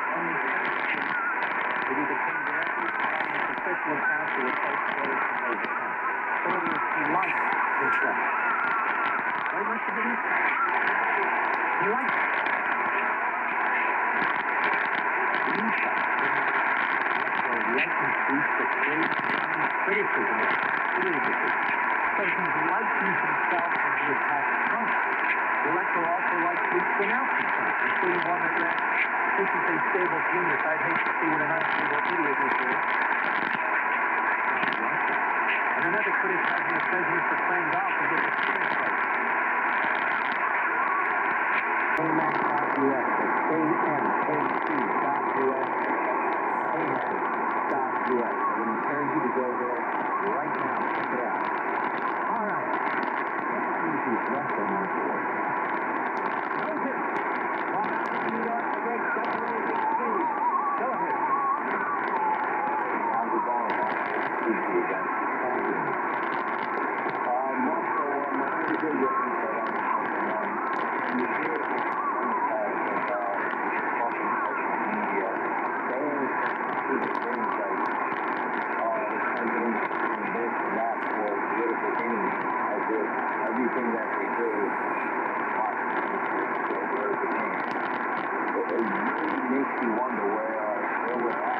only it either came directly from the official account or replaced those from those accounts. So it is he likes himself. Right, Mr. Biddy? He likes it. License boost that creates criticism of school decisions. So he's licensed himself from the attack front. The elector also likes leaks announcement front, including one that read, "This is a stable genius. I'd hate to see what an unstable idiot would do." And another criticizing the president for playing golf and getting a steering price. AMAC.US, AMAC.US. AMAC.US. I would encourage you to go there right now. Check it out. All right. Let's see who's left on our board. Okay. Long Island, New York, the great WABC. Go ahead. How's it going? Good to see you guys. Thank you. Everything that they do is it makes you wonder where we're at.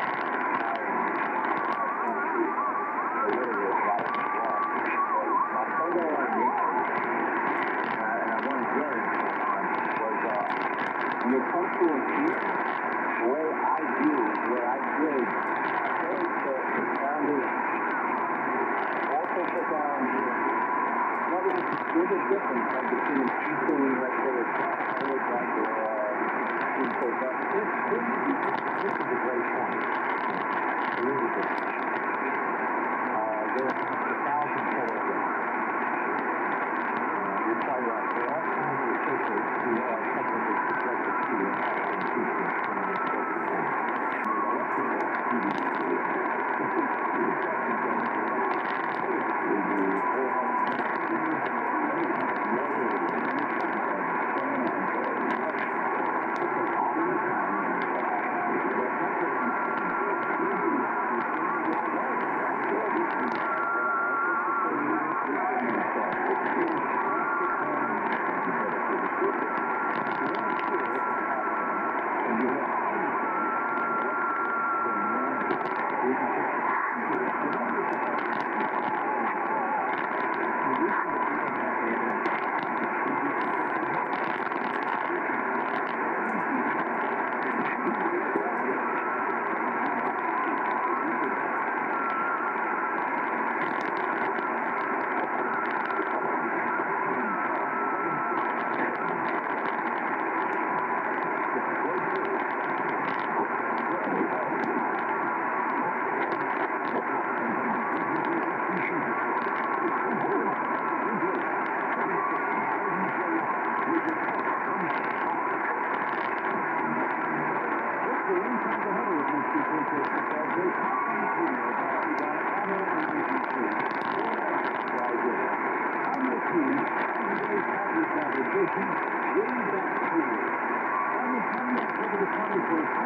My photo on YouTube, and I want to get it was when it comes to impeachment, the way I view, where I did, the founders also put down there's a difference between impeaching, let's say, a Trump or This is a great point. There is a difference. There are 1,000 photographs. We tell you that there are some of the officials who are technically subjected to impeachment from the corporate form. Getting back to it. I'm the 20th over the 24th.